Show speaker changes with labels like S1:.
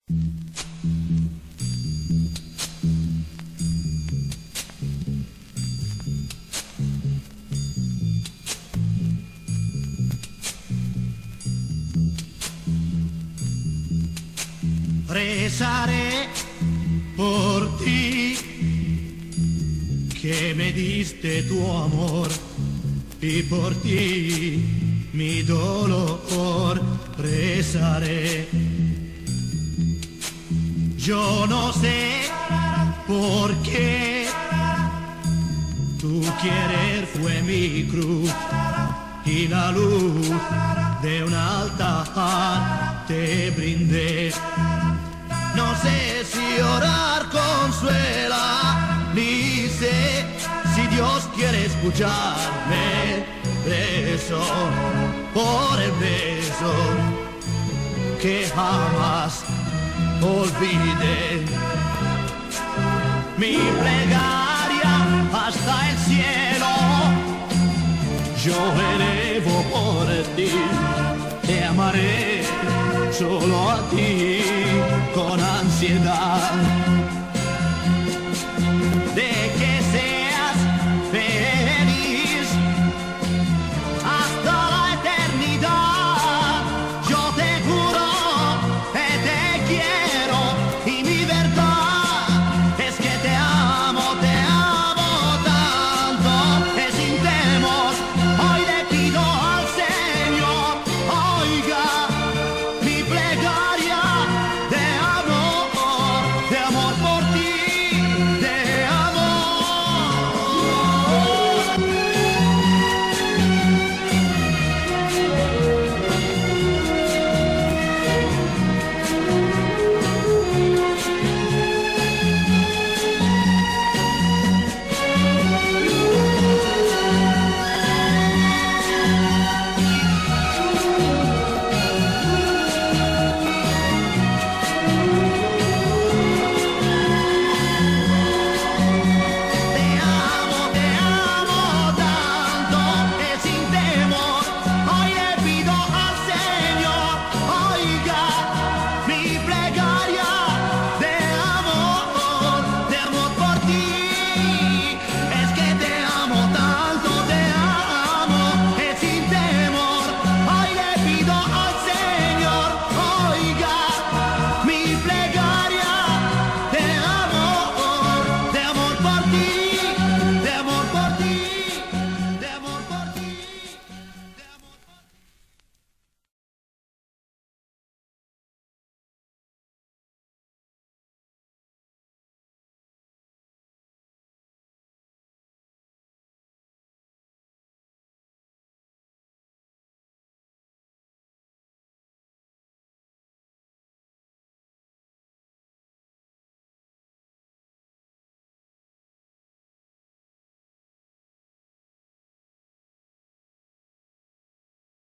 S1: Rezaré por ti, que me diste tu amor, y por ti mi dolor rezaré. Yo no sé por qué tu querer fue mi cruz, y la luz de un altar te brindé. No sé si orar consuela, ni sé si Dios quiere escucharme. Beso por el beso que jamás olvidé. Mi plegaria hasta el cielo yo elevo por ti. Te amaré solo a ti con ansiedad.